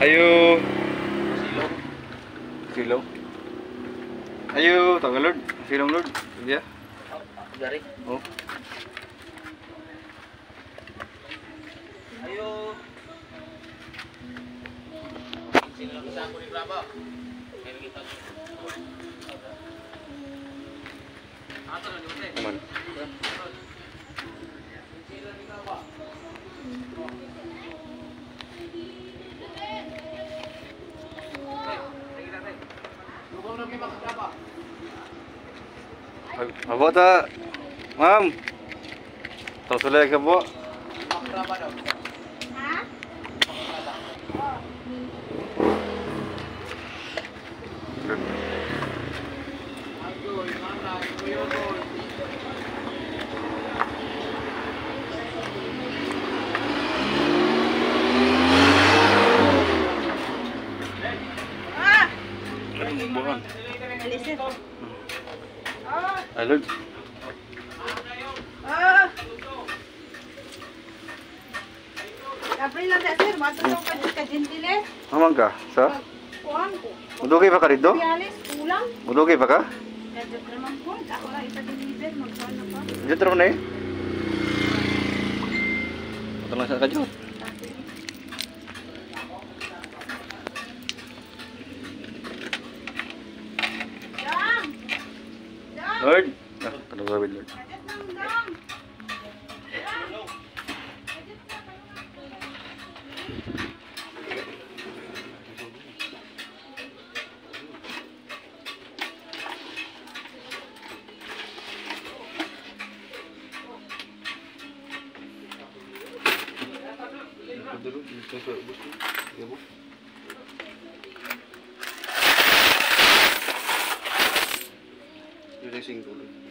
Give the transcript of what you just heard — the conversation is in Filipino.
Ayo. Silong. Ayo, tanggal Lord. Silong Lord. Dia. Dari. Oh. Ayo. Silong sa ako ni Bravo. Kaya kita. Ato na dito. Aman. Abo ta, ma'am. Terus ulit ka po. Ha? Ah! Bukan. Alisin. Ah! Ay, Lord. Ah! April lang na sir, matulong ka gentile. Aman ka? Sa? Kuhan ko. Mudugay pa ka dito? Pialis, kulang. Mudugay pa ka? Dadyo naman po, ako lang ipa-deliver, magkuhan na pa. Dito naman na eh. Patang sa ka dito. Dang! Dang! Lord. Ah, tanong gawin Lord. Kadit lang, dang! Dulu, saya bus. Ya, Bu. Racing dulu.